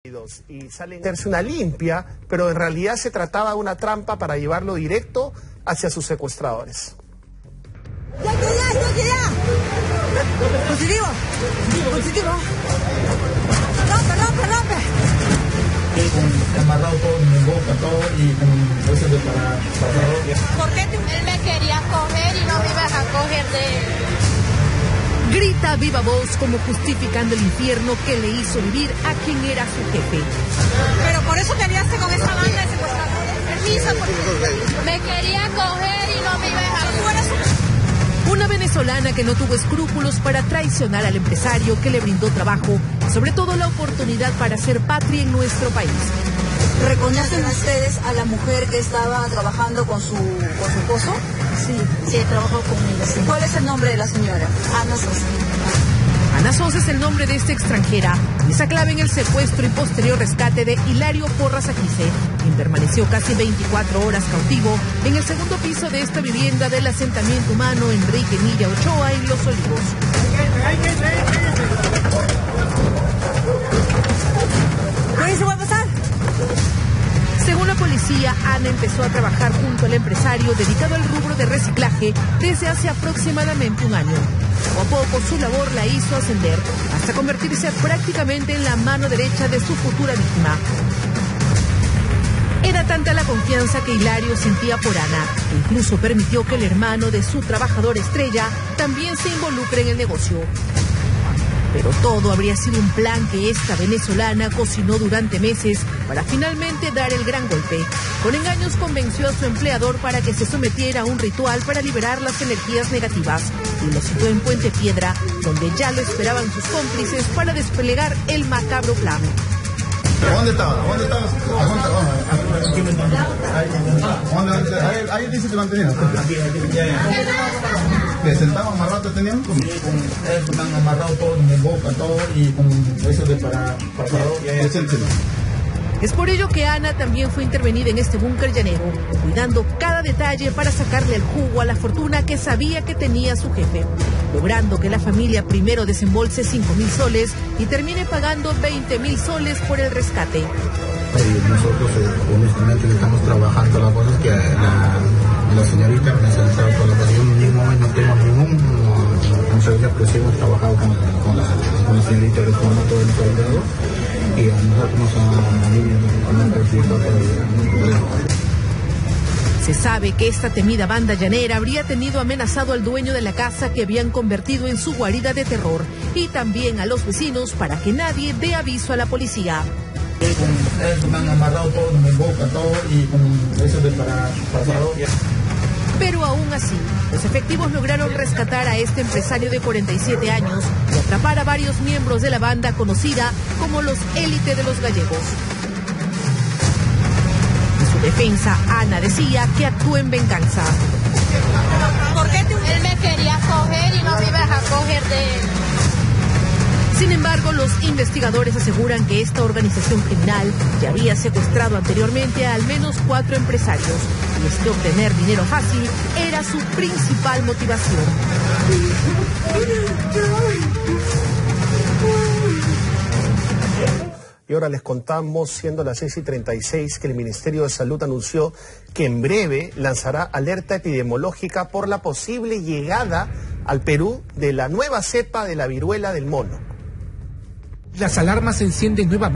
Y sale a hacerse una limpia, pero en realidad se trataba de una trampa para llevarlo directo hacia sus secuestradores. ¡Ya! ¡Positivo! ¡Rompe! Amarrado todo en mi boca, todo, y con eso de para. ¿Por qué él me quería coger y no me ibas a coger de él? Grita a viva voz como justificando el infierno que le hizo vivir a quien era su jefe. Pero por eso te aliaste con esa banda de secuestradores. Permiso, porque me quería coger y no me ibas a coger. Una venezolana que no tuvo escrúpulos para traicionar al empresario que le brindó trabajo y sobre todo la oportunidad para hacer patria en nuestro país. ¿Reconocen ustedes a la mujer que estaba trabajando con su esposo? Sí, trabajó con ella. Sí. ¿Cuál es el nombre de la señora? Ana Sosa. Ana Sosa es el nombre de esta extranjera, pieza clave en el secuestro y posterior rescate de Hilario Porras Aquice, quien permaneció casi 24 horas cautivo en el segundo piso de esta vivienda del asentamiento humano Enrique Milla Ochoa en Los Olivos. ¿Qué va a pasar? Según la policía, Ana empezó a trabajar junto al empresario dedicado al rubro de reciclaje desde hace aproximadamente un año. Poco a poco su labor la hizo ascender hasta convertirse prácticamente en la mano derecha de su futura víctima. Era tanta la confianza que Hilario sentía por Ana, que incluso permitió que el hermano de su trabajador estrella también se involucre en el negocio. Pero todo habría sido un plan que esta venezolana cocinó durante meses para finalmente dar el gran golpe. Con engaños convenció a su empleador para que se sometiera a un ritual para liberar las energías negativas y lo situó en Puente Piedra, donde ya lo esperaban sus cómplices para desplegar el macabro plan. ¿Dónde estaba? Ahí dice que mantenían. ¿Que sentado amarrado te tenían? Con eso, están amarrados todo en mi boca, todo, y con eso de para. Es por ello que Ana también fue intervenida en este búnker llanero, cuidando cada detalle para sacarle el jugo a la fortuna que sabía que tenía su jefe, logrando que la familia primero desembolse 5.000 soles y termine pagando 20.000 soles por el rescate. Nosotros honestamente le estamos trabajando la cosa que la señorita me ha solicitado toda la cosa. Yo en ningún momento no tengo ningún responsabilidad, pero sí hemos trabajado con la señorita que tomó todo el soldado y a nosotros nos han percibido todo. Se sabe que esta temida banda llanera habría tenido amenazado al dueño de la casa que habían convertido en su guarida de terror y también a los vecinos para que nadie dé aviso a la policía. Con eso, están amarrados todo en mi boca, todo, y con eso de para. Pero aún así, los efectivos lograron rescatar a este empresario de 47 años y atrapar a varios miembros de la banda conocida como los Élite de los Gallegos. En su defensa, Ana decía que actuó en venganza. ¿Por qué él me quería coger y no me ibas a coger de él? Sin embargo, los investigadores aseguran que esta organización criminal ya había secuestrado anteriormente a al menos 4 empresarios y es que obtener dinero fácil era su principal motivación. Y ahora les contamos, siendo las 6:36, que el Ministerio de Salud anunció que en breve lanzará alerta epidemiológica por la posible llegada al Perú de la nueva cepa de la viruela del mono. Las alarmas se encienden nuevamente.